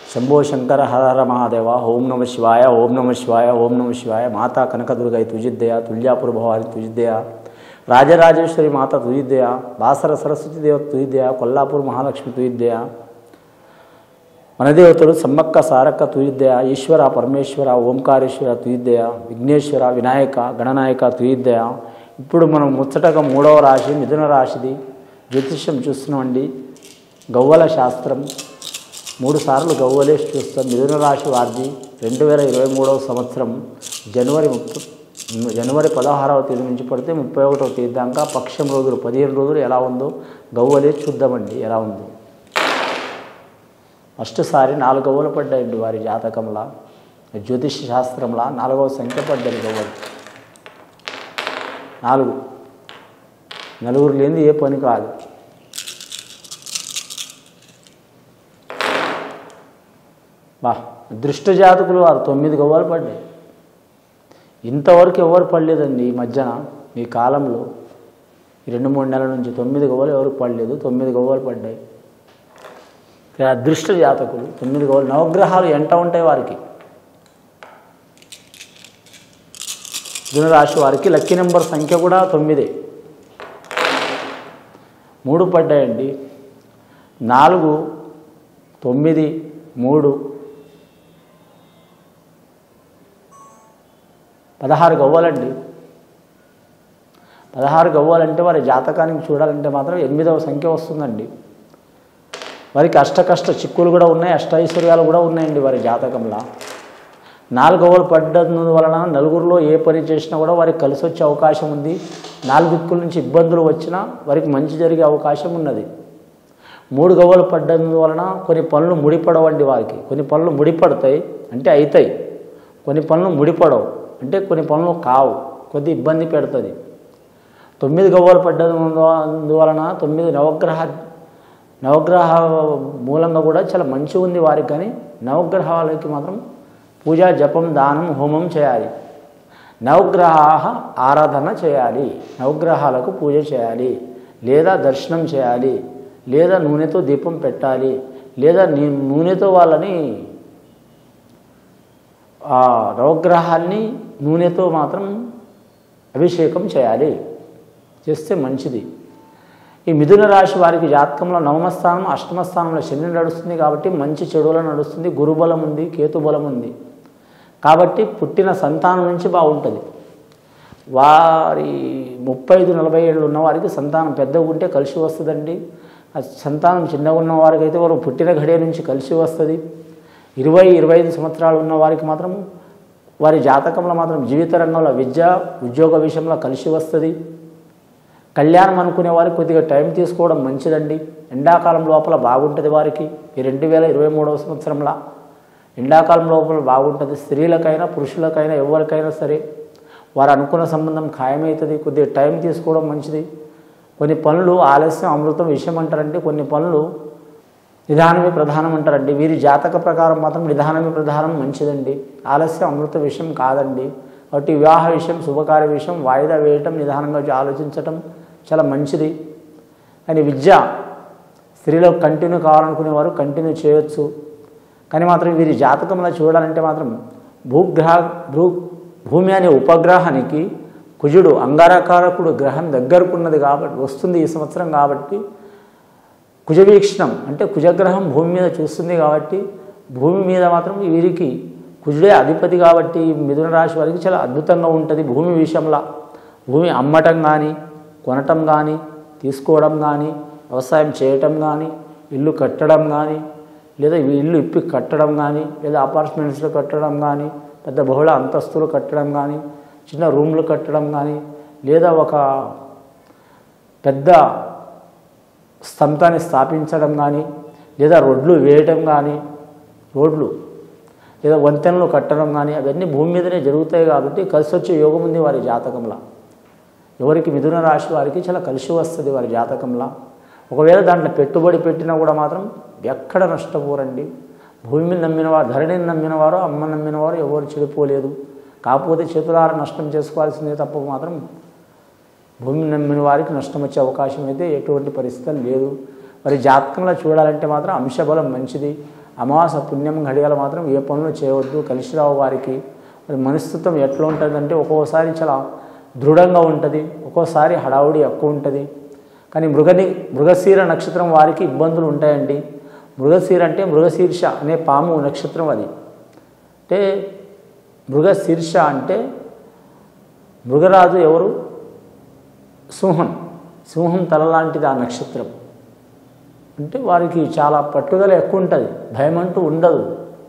शंभो शंकर हर हर महादेव ओम नमः शिवाय ओम नमः शिवाय ओम नमः शिवाय माता कनकदुर्गई तुझिद्दया तुल्यापुर भवानी तुझिद्दया राजराजेश्वरी माता तुझिद्दया बासर सरस्वती देव तुझिद्दया कोल्लापुर महालक्ष्मी तुझिद्दया मनदेवतलु सम्मक्क सारक्क तुझिद्दया ईश्वर परमेश्वर ओंकारेश्वर तुझिद्दया विघ्नेश्वर विनायक गणनायक तुझिद्दया ఇప్పుడు మనం ముచ్చటగా మూడవ రాశి మిథున రాశిది జ్యోతిష్యం చూస్తున్నామండి. గవ్వల శాస్త్రం 3 సార్లు గవ్వలేసి చూస్తాం. మిథున రాశి వారిది 2023వ సంవత్సరం జనవరి 16వ తేదీ నుంచి పడితే 31వ తేదీ దాకా పక్షం రోజులు 15 రోజులు ఎలా ఉందో గవ్వలేసి చూద్దామండి ఎలా ఉందో. ఫస్ట్ సారి 4 గవ్వలు పడ్డాయండి వారి జాతకంలో. జ్యోతిష శాస్త్రంలో 4వ సంఖ్య పడ్డది గవ్వలు. 4 నలుగురు లేనిది ఏ పని కాదు. బా అదృష్ట జాతకులు వారు 9 గవ్వలు పడ్డాయి. ఇంతవరకు ఎవరు పడలేదండి ఈ మధ్యన ఈ కాలంలో ఈ 2-3 నెలల నుంచి 9 గవ్వలు ఎవరు పడలేదు. 9 గవ్వలు పడ్డాయి. అదృష్ట జాతకులు 9 గవ్వలు. నవగ్రహాలు ఎంట ఉంటాయి వారికి. మిథున రాశి వారికి లక్కీ నెంబర్ సంఖ్య కూడా 9. 3 పడ్డాయండి. 4, 9, 3 16 గవ్వలండి. 16 గవ్వలంటే వారి జాతకానికి చూడాలంటే మాత్రం 8వ సంఖ్య వస్తుందండి. వారికి అష్టకష్ట చిక్కులు కూడా ఉన్నాయి, అష్టైశ్వర్యాలు కూడా ఉన్నాయండి వారి జాతకంలో. 4 గవ్వలు పడ్డందు వలన నలుగురిలో ఏ పని చేసినా కూడా వారికి కలిసి వచ్చే అవకాశం ఉంది. 4 దిక్కుల నుంచి ఇబ్బందులు వచ్చినా వారికి మంచి జరిగే అవకాశం ఉన్నది. 3 గవ్వలు పడ్డందు వలన కొన్ని పనులు ముడిపడవండి వారికి. కొన్ని పనులు ముడిపడతాయి అంటే అవుతాయి, కొన్ని పనులు ముడిపడవు అంటే కొన్ని పనులు కావు, కొద్ది ఇబ్బంది పెడుతుంది. 9 గవ్వలు పడ్డందువలన 9 నవగ్రహ మూలంగా కూడా చాలా మంచి ఉంది వారికి. కానీ నవగ్రహాలకి మాత్రం పూజ జపం దానం హోమం చేయాలి. నవగ్రహ ఆరాధన చేయాలి, నవగ్రహాలకు పూజ చేయాలి, లేదా దర్శనం చేయాలి, లేదా నూనెతో దీపం పెట్టాలి, లేదా నూనెతో వాళ్ళని ఆ నవగ్రహాన్ని నూనెతో మాత్రం అభిషేకం చేయాలి, చేస్తే మంచిది. ఈ మిథున రాశి వారికి జాతకంలో 9వ స్థానం 8వ స్థానంలో శని నడుస్తుంది కాబట్టి మంచి చెడుల నడుస్తుంది. గురుబలం ఉంది, కేతుబలం ఉంది కాబట్టి పుట్టిన సంతానం నుంచి బాగుంటుంది. వారి 35-40 ఏళ్ళు ఉన్నవారికి సంతానం పెద్దగా ఉంటే కలిసి వస్తుందండి. సంతానం చిన్నగా ఉన్న వారికి అయితే వారు పుట్టిన ఘడియ నుంచి కలిసి వస్తుంది. 20-25 సంవత్సరాలు ఉన్న వారికి మాత్రం వారి జాతకంలో మాత్రం జీవిత రంగంలో విద్య ఉద్యోగ విషయంలో కలిసి వస్తుంది. కళ్యాణం అనుకునే వారికి కొద్దిగా టైం తీసుకోవడం మంచిదండి. ఎండాకాలం లోపల బాగుంటుంది వారికి. ఈ 2023వ సంవత్సరంలో ఎండాకాలం లోపల బాగుంటుంది. స్త్రీలకైనా పురుషులకైనా ఎవరికైనా సరే వారు అనుకున్న సంబంధం ఖాయమవుతుంది. కొద్దిగా టైం తీసుకోవడం మంచిది. కొన్ని పనులు ఆలస్యం అమృతం విషయం అంటారండి, కొన్ని పనులు నిదానమే ప్రధానం అంటారండి. వీరి జాతక ప్రకారం మాత్రం నిదానమే ప్రధానం మంచిదండి, ఆలస్యం అమృత విషయం కాదండి. కాబట్టి వివాహ విషయం శుభకార్య విషయం వాయిదా వేయటం, నిదానంగా ఆలోచించటం చాలా మంచిది. కానీ విద్య స్త్రీలో కంటిన్యూ కావాలనుకునే వారు కంటిన్యూ చేయొచ్చు. కానీ మాత్రం వీరి జాతకంలో చూడాలంటే మాత్రం భూమి అనే ఉపగ్రహానికి కుజుడు అంగారకారకుడు గ్రహం దగ్గరకున్నది కాబట్టి వస్తుంది ఈ సంవత్సరం. కాబట్టి కుజవీక్షణం అంటే కుజగ్రహం భూమి మీద చూస్తుంది కాబట్టి భూమి మీద మాత్రం వీరికి కుజుడే అధిపతి కాబట్టి మిథున రాశి వారికి చాలా అద్భుతంగా ఉంటుంది. భూమి విషయంలో భూమి అమ్మటం కానీ కొనటం కానీ తీసుకోవడం కానీ వ్యవసాయం చేయటం కానీ ఇల్లు కట్టడం కానీ లేదా ఇల్లు ఇప్పి కట్టడం కానీ లేదా అపార్ట్మెంట్స్లో కట్టడం కానీ పెద్ద బహుళ అంతస్తులు కట్టడం కానీ చిన్న రూమ్లు కట్టడం కానీ లేదా ఒక పెద్ద స్తంభాన్ని స్థాపించడం కానీ లేదా రోడ్లు వేయటం కానీ రోడ్లు లేదా వంతెనలు కట్టడం కానీ అవన్నీ భూమి మీదనే జరుగుతాయి కాబట్టి కలిసి వచ్చే యోగం ఉంది వారి జాతకంలో. ఎవరికి మిథున రాశి వారికి చాలా కలిసి వస్తుంది వారి జాతకంలో. ఒకవేళ దాంట్లో పెట్టుబడి పెట్టినా కూడా మాత్రం ఎక్కడ నష్టపోరండి. భూమిని నమ్మినవారు ధరణిని నమ్మినవారు అమ్మ నమ్మినవారు ఎవరు చెడిపోలేదు. కాకపోతే చేతులారా నష్టం చేసుకోవాల్సిందే తప్ప మాత్రం భూమిని నమ్మిన వారికి నష్టం వచ్చే అవకాశం అయితే ఎటువంటి పరిస్థితులు లేదు. మరి జాతకంలో చూడాలంటే మాత్రం అంశబలం మంచిది. అమావాస్య పుణ్యం ఘడియలు మాత్రం ఏ పనులు చేయవద్దు. కలిసి రావు వారికి మరి మనస్తత్వం ఎట్లా ఉంటుందంటే ఒక్కోసారి చాలా దృఢంగా ఉంటుంది, ఒక్కోసారి హడావుడి ఎక్కువ ఉంటుంది. కానీ మృగశీర నక్షత్రం వారికి ఇబ్బందులు ఉంటాయండి. మృగశీర అంటే మృగశీర్ష అనే పాము నక్షత్రం అది. అంటే మృగశీర్ష అంటే మృగరాజు ఎవరు? సింహం తల లాంటిది ఆ నక్షత్రం. అంటే వారికి చాలా పట్టుదల ఎక్కువ ఉంటుంది, భయం అంటూ ఉండదు.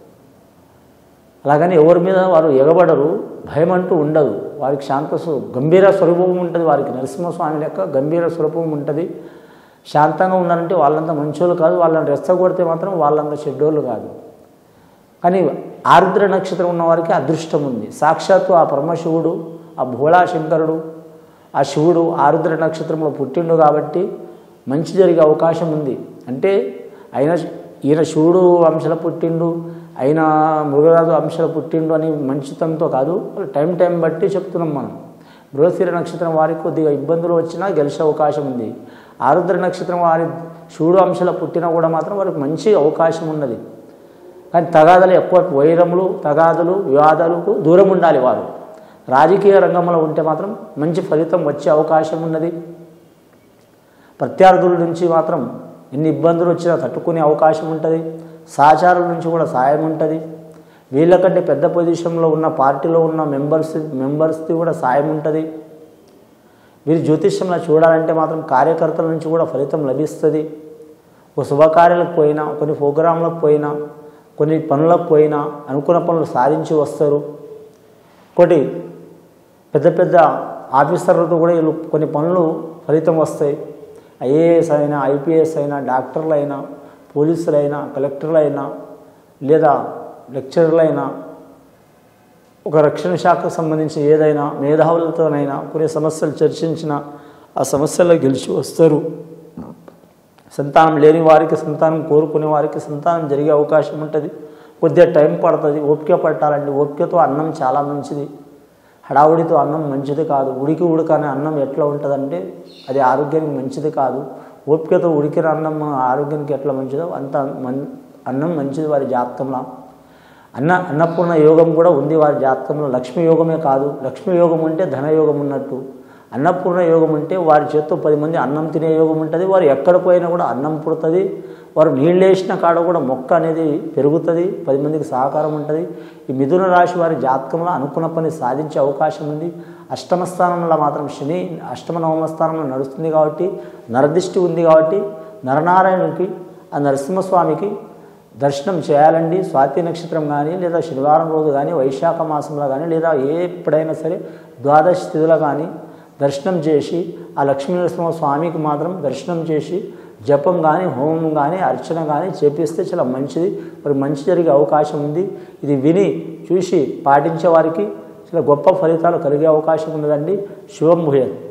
అలాగని ఎవరి మీద వారు ఎగబడరు, భయం అంటూ ఉండదు. వారికి గంభీర స్వరూపం ఉంటుంది. వారికి నరసింహస్వామి లెక్క గంభీర స్వరూపం ఉంటుంది. శాంతంగా ఉన్నారంటే వాళ్ళంతా మంచోళ్ళు కాదు, వాళ్ళని రెచ్చగొడితే మాత్రం వాళ్ళంతా చెడ్డోళ్ళు కాదు. కానీ ఆరుద్ర నక్షత్రం ఉన్న వారికి అదృష్టం ఉంది. సాక్షాత్తు ఆ పరమశివుడు, ఆ భోళాశంకరుడు, ఆ శివుడు ఆరుద్ర నక్షత్రంలో పుట్టిండు కాబట్టి మంచి జరిగే అవకాశం ఉంది. అంటే ఈయన శివుడు అంశల పుట్టిండు, అయినా మృగరాజు అంశాల పుట్టిండు అని మంచితనంతో కాదు, టైం బట్టి చెప్తున్నాం మనం. మృగశిర నక్షత్రం వారికి కొద్దిగా ఇబ్బందులు వచ్చినా గెలిచే అవకాశం ఉంది. ఆరుద్ర నక్షత్రం వారి శివుడు అంశాల పుట్టినా కూడా మాత్రం వారికి మంచి అవకాశం ఉన్నది. కానీ తగాదాలు ఎక్కువ, వైరములు తగాదులు వివాదాలకు దూరం ఉండాలి. వారు రాజకీయ రంగంలో ఉంటే మాత్రం మంచి ఫలితం వచ్చే అవకాశం ఉన్నది. ప్రత్యర్థుల నుంచి మాత్రం ఎన్ని ఇబ్బందులు వచ్చినా తట్టుకునే అవకాశం ఉంటుంది. సహచారుల నుంచి కూడా సాయం ఉంటుంది. వీళ్ళకంటే పెద్ద పొజిషన్లో ఉన్న పార్టీలో ఉన్న మెంబర్స్ది కూడా సాయం ఉంటుంది. వీరు జ్యోతిష్యంలో చూడాలంటే మాత్రం కార్యకర్తల నుంచి కూడా ఫలితం లభిస్తుంది. ఒక శుభకార్యాలకు పోయినా, కొన్ని ప్రోగ్రాంలకు పోయినా, కొన్ని పనులకు పోయినా అనుకున్న పనులు సాధించి వస్తారు. ఒకటి పెద్ద ఆఫీసర్లతో కూడా వీళ్ళు కొన్ని పనులు ఫలితం వస్తాయి. ఐఏఎస్ అయినా, ఐపీఎస్ అయినా, డాక్టర్లు అయినా, పోలీసులైనా, కలెక్టర్లు అయినా, లేదా లెక్చరర్లు అయినా, ఒక రక్షణ శాఖకు సంబంధించిన ఏదైనా మేధావులతోనైనా కొన్ని సమస్యలు చర్చించిన ఆ సమస్యల్లో గెలిచి వస్తారు. సంతానం లేని వారికి, సంతానం కోరుకునే వారికి సంతానం జరిగే అవకాశం ఉంటుంది. కొద్దిగా టైం పడుతుంది, ఓపిక పట్టాలండి. ఓపికతో అన్నం చాలా మంచిది. హడావుడితో అన్నం మంచిది కాదు. ఉడకనే అన్నం ఎట్లా ఉంటుందంటే అది ఆరోగ్యానికి మంచిది కాదు. ఓపికతో ఉడికిన అన్నం ఆరోగ్యానికి ఎట్లా మంచిదో అంత అన్నం మంచిది వారి జాతకంలో. అన్నపూర్ణ యోగం కూడా ఉంది వారి జాతకంలో. లక్ష్మీ యోగమే కాదు, లక్ష్మీ యోగం అంటే ధనయోగం ఉన్నట్టు. అన్నపూర్ణ యోగం అంటే వారి చేత్తో 10 మంది అన్నం తినే యోగం ఉంటుంది. వారు ఎక్కడ పోయినా కూడా అన్నం పుడుతుంది. వారు నీళ్ళు వేసిన కాడ కూడా మొక్క అనేది పెరుగుతుంది, 10 మందికి సహకారం ఉంటుంది. ఈ మిథున రాశి వారి జాతకంలో అనుకున్న పని సాధించే అవకాశం ఉంది. అష్టమ స్థానంలో మాత్రం శని అష్టమ నవమ స్థానంలో నడుస్తుంది కాబట్టి, నరదిష్టి ఉంది కాబట్టి నరనారాయణునికి, ఆ నరసింహస్వామికి దర్శనం చేయాలండి. స్వాతి నక్షత్రం కానీ, లేదా శనివారం రోజు కానీ, వైశాఖ మాసంలో కానీ, లేదా ఎప్పుడైనా సరే ద్వాదశి తిథులు కానీ దర్శనం చేసి ఆ లక్ష్మీనరసింహస్వామికి మాత్రం దర్శనం చేసి జపం కానీ, హోమం కానీ, అర్చన కానీ చేపిస్తే చాలా మంచిది. మరి మంచి జరిగే అవకాశం ఉంది. ఇది విని చూసి పాటించే వారికి చాలా గొప్ప ఫలితాలు కలిగే అవకాశం ఉన్నదండి. శుభం భూయాత్.